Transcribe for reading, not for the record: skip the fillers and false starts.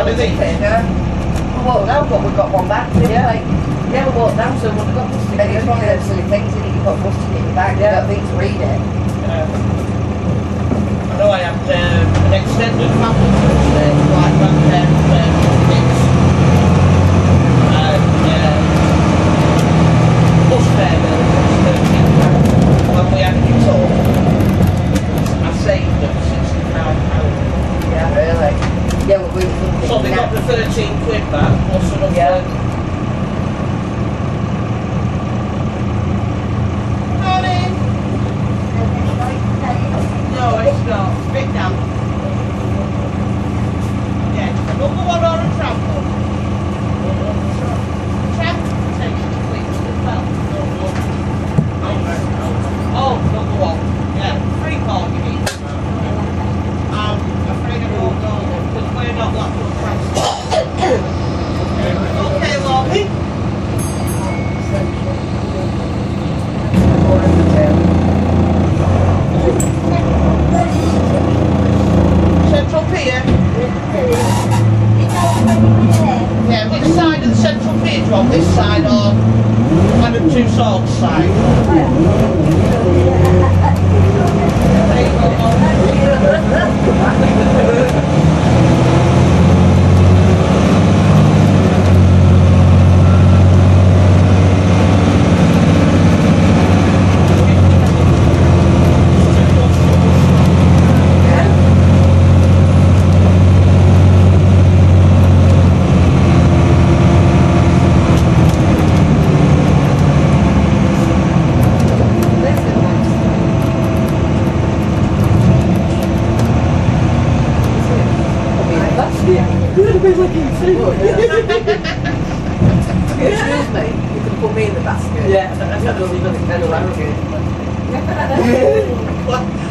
What is it? Yeah. Well, now we've got one back. Yeah. Like, yeah, we walked down, so we've got mustard. And it's one of those silly things that you put mustard in your bag. Yeah. You don't think to read it. I know I had an extended family Thursday, like grandparents, kids, and bus fare bill was £13. When we had it all, I saved them £60 out. Yeah, really. Yeah, well, we were so they got the 13 quid back, plus another. Yeah. No, it's not. It's big now. Yeah, number one or a trample. Transportation fleets as well. Oh, number one. Yeah, 3 call you need. I'm afraid I won't go because we're not Blackpool Transport. Okay, Lobby. Central Pier? Yeah, which side of the Central Pier do you want? This side or Madam Two Swords side? Excuse me, you can put me in the basket. Yeah, I don't even know.